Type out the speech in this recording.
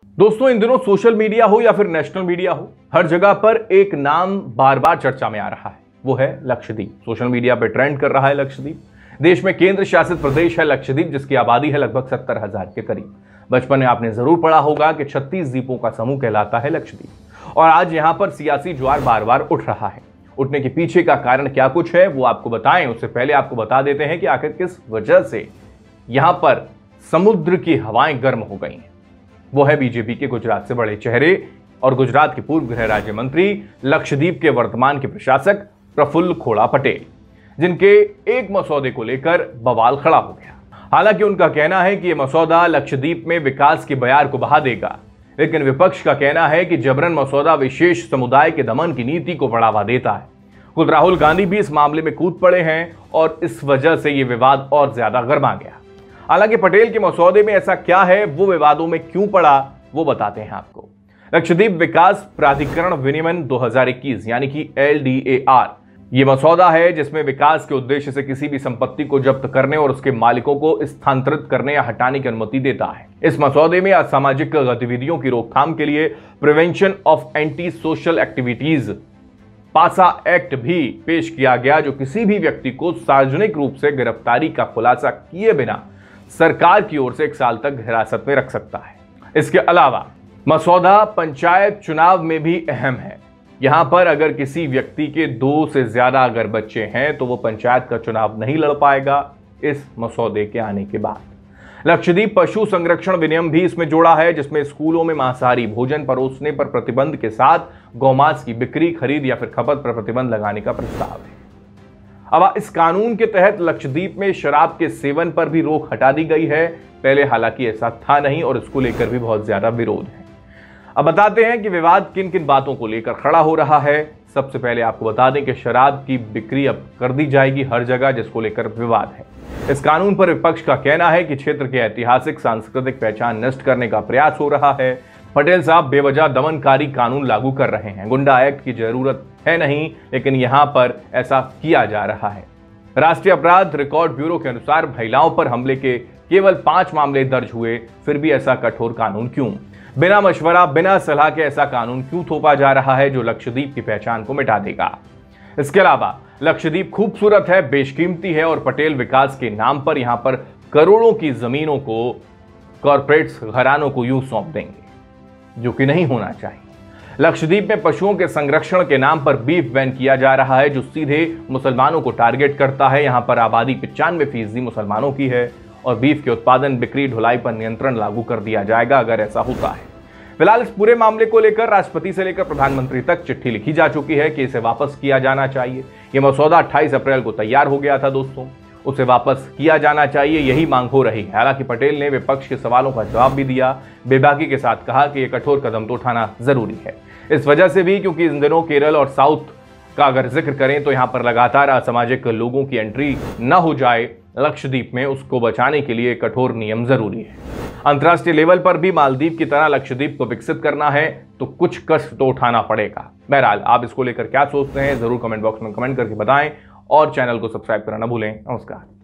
दोस्तों, इन दिनों social media हो या फिर नेशनल मीडिया हो, हर जगह पर एक नाम बार बार चर्चा में आ रहा है। वो है लक्षद्वीप। सोशल मीडिया पे ट्रेंड कर रहा है लक्षद्वीप। देश में केंद्र शासित प्रदेश है लक्षद्वीप, जिसकी आबादी है लगभग 70,000 के करीब। बचपन में आपने जरूर पढ़ा होगा कि 36 द्वीपों का समूह कहलाता है लक्षद्वीप। और आज यहां पर सियासी ज्वार बार बार उठ रहा है। उठने के पीछे का कारण क्या कुछ है वो आपको बताएं, उससे पहले आपको बता देते हैं कि आखिर किस वजह से यहां पर समुद्र की हवाएं गर्म हो गई हैं। वो है बीजेपी के गुजरात से बड़े चेहरे और गुजरात के पूर्व गृह राज्य मंत्री, लक्षद्वीप के वर्तमान के प्रशासक प्रफुल्ल खोड़ा पटेल, जिनके एक मसौदे को लेकर बवाल खड़ा हो गया। हालांकि उनका कहना है कि यह मसौदा लक्षद्वीप में विकास के बयार को बहा देगा, लेकिन विपक्ष का कहना है कि जबरन मसौदा विशेष समुदाय के दमन की नीति को बढ़ावा देता है। खुद राहुल गांधी भी इस मामले में कूद पड़े हैं और इस वजह से यह विवाद और ज्यादा गर्मा गया। हालांकि पटेल के मसौदे में ऐसा क्या है, वो विवादों में क्यों पड़ा, वो बताते हैं आपको। लक्षद्वीप विकास प्राधिकरण विनियमन 2021 यानी कि LDAR ये मसौदा है जिसमें विकास के उद्देश्य से किसी भी संपत्ति को जब्त करने और उसके मालिकों को स्थानांतरित करने या हटाने की अनुमति देता है। इस मसौदे में असामाजिक गतिविधियों की रोकथाम के लिए prevention of anti social activities PASA act भी पेश किया गया, जो किसी भी व्यक्ति को सार्वजनिक रूप से गिरफ्तारी का खुलासा किए बिना सरकार की ओर से 1 साल तक हिरासत में रख सकता है। इसके अलावा मसौदा पंचायत चुनाव में भी अहम है। यहां पर अगर किसी व्यक्ति के 2 से ज्यादा अगर बच्चे हैं तो वो पंचायत का चुनाव नहीं लड़ पाएगा इस मसौदे के आने के बाद। लक्षद्वीप पशु संरक्षण विनियम भी इसमें जोड़ा है, जिसमें स्कूलों में मांसाहारी भोजन परोसने पर प्रतिबंध के साथ गौमांस की बिक्री, खरीद या फिर खपत पर प्रतिबंध लगाने का प्रस्ताव है। अब इस कानून के तहत लक्षद्वीप में शराब के सेवन पर भी रोक हटा दी गई है। पहले हालांकि ऐसा था नहीं और इसको लेकर भी बहुत ज्यादा विरोध है। अब बताते हैं कि विवाद किन किन बातों को लेकर खड़ा हो रहा है। सबसे पहले आपको बता दें कि शराब की बिक्री अब कर दी जाएगी हर जगह, जिसको लेकर विवाद है। इस कानून पर विपक्ष का कहना है कि क्षेत्र की ऐतिहासिक सांस्कृतिक पहचान नष्ट करने का प्रयास हो रहा है। पटेल साहब बेवजह दमनकारी कानून लागू कर रहे हैं। गुंडा एक्ट की जरूरत है नहीं, लेकिन यहां पर ऐसा किया जा रहा है। राष्ट्रीय अपराध रिकॉर्ड ब्यूरो के अनुसार महिलाओं पर हमले के केवल 5 मामले दर्ज हुए, फिर भी ऐसा कठोर कानून क्यों? बिना मशवरा, बिना सलाह के ऐसा कानून क्यों थोपा जा रहा है जो लक्षद्वीप की पहचान को मिटा देगा? इसके अलावा लक्षद्वीप खूबसूरत है, बेशकीमती है और पटेल विकास के नाम पर यहां पर करोड़ों की जमीनों को कॉरपोरेट्स घरानों को यूं सौंप देंगे, जो कि नहीं होना चाहिए। लक्षद्वीप में पशुओं के संरक्षण के नाम पर बीफ बैन किया जा रहा है, जो सीधे मुसलमानों को टारगेट करता है। यहां पर आबादी 95% मुसलमानों की है और बीफ के उत्पादन, बिक्री, ढुलाई पर नियंत्रण लागू कर दिया जाएगा अगर ऐसा होता है। फिलहाल इस पूरे मामले को लेकर राष्ट्रपति से लेकर प्रधानमंत्री तक चिट्ठी लिखी जा चुकी है कि इसे वापस किया जाना चाहिए। यह मसौदा 28 अप्रैल को तैयार हो गया था दोस्तों, उसे वापस किया जाना चाहिए, यही मांग हो रही है। हालांकि पटेल ने विपक्ष के सवालों का जवाब भी दिया, बेबाकी के साथ कहा कि यह कठोर कदम तो उठाना जरूरी है। इस वजह से भी क्योंकि इन दिनों केरल और साउथ का अगर जिक्र करें तो यहां पर लगातार असामाजिक लोगों की एंट्री न हो जाए लक्षद्वीप में, उसको बचाने के लिए कठोर नियम जरूरी है। अंतर्राष्ट्रीय लेवल पर भी मालदीव की तरह लक्षद्वीप को विकसित करना है तो कुछ कष्ट तो उठाना पड़ेगा। बहरहाल आप इसको लेकर क्या सोचते हैं जरूर कमेंट बॉक्स में कमेंट करके बताएं और चैनल को सब्सक्राइब करना ना भूलें। नमस्कार।